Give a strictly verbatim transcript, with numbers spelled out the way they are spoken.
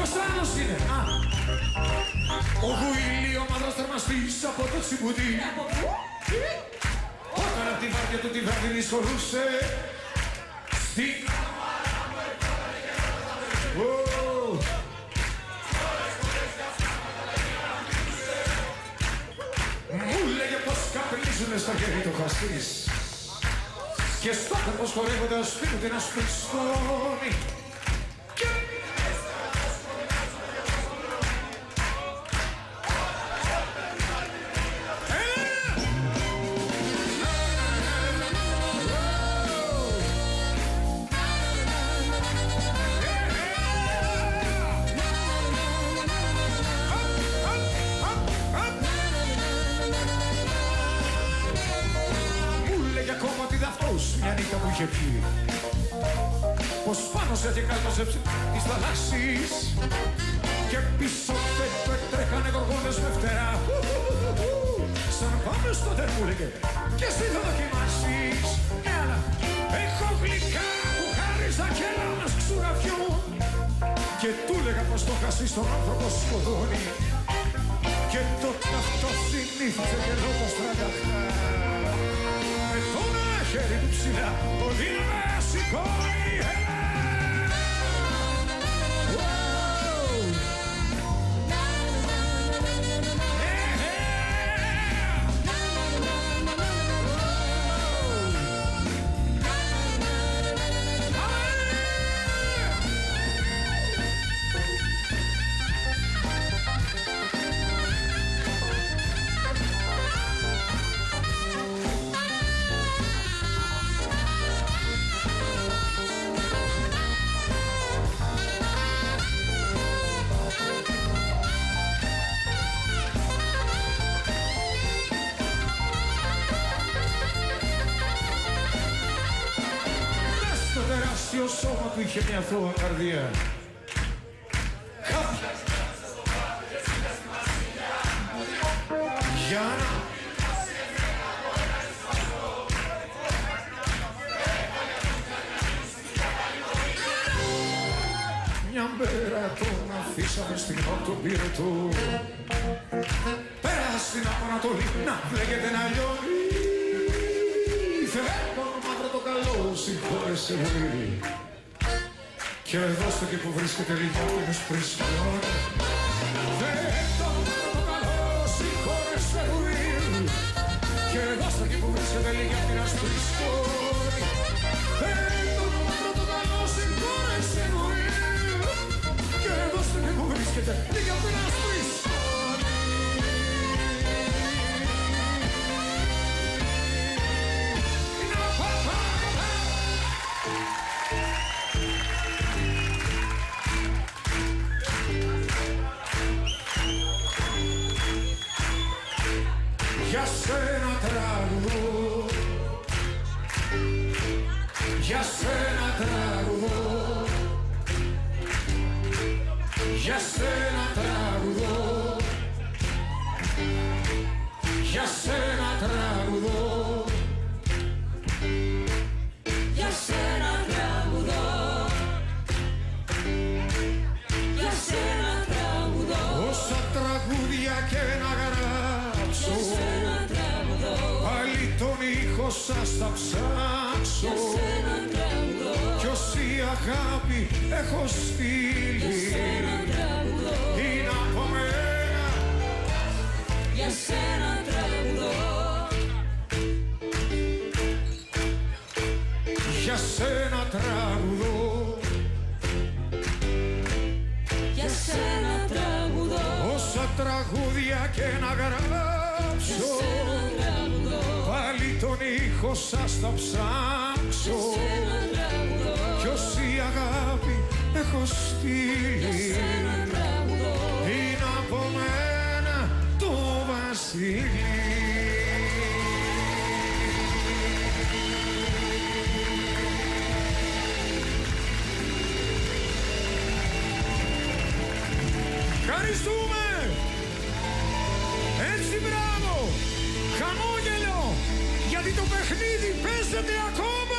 Ποιος άλλος είναι? Α, ο Γουίλι, ο μαύρος θερμαστής από το τσιμπουδί. Όταν απ' τη βάρδια του τη βραδινή σχολούσε στην... Μου λέγε πως καπνίζουνε στα χέρια το χαστής και στο πως χορεύοντας πίνουν ένα σπριστόνι. Μια νύχτα που είχε πιει πως πάνω σε κάλπασε τις θαλάσσης και πίσω του έτρεχανε γοργόνες με φτερά. Σαν πάμε στο τερ μου λέγε και εσύ θα δοκιμάσεις. Έλα, έχω γλυκά που χάριζα και έλα μας ξουραφιούν. Και του λέγα πως το χασί στον άνθρωπο σκοτώνει. Και τότε αυτό συνήθιζε και εδώ τα στραγγαχά. Με το ένα χέρι του ψηλά το δίναμε σηκώνει. Το σώμα του είχε μια αθώα καρδιά. Για να... Μια μέρα τον αφήσαμε στην νότο πυρετό. Πέρα στην Ανατολή να βλέπετε να λιώνει. Φεύγω μαύρο το καλό, συγχώρεσε πολύ. Και δώστε και που βρίσκεται λιγάκι πριν σκαλώνει. Φεύγω μαύρο το καλό, συγχώρεσε πολύ. Και δώστε και που βρίσκεται λιγάκι πριν σκαλώνει. Φεύγω μαύρο το καλό, συγχώρεσε πολύ. Και δώστε και που βρίσκεται λιγάκι πριν σκαλώνει. Για σένα τραγουδώ, για σένα τραγουδώ, για σένα τραγουδώ, για σένα τραγουδώ, για σένα τραγουδώ, για σένα τραγουδώ. Όσα τραγούδια και να γράψω, πάλι τον ήχο σας θα ψάξω. Κι όση αγάπη έχω στείλει είναι από μένα. Για σένα τραγουδώ, για σένα τραγουδώ, για σένα τραγουδώ. Όσα τραγούδια και να γράψω, πάλι τον ήχο σας θα ψάξω. Κι όση αγάπη έχω στείλει είναι από μένα το βασίλειο. Ευχαριστούμε! Έτσι μπράβο! Χαμόγελο! Γιατί το παιχνίδι παίζεται ακόμα!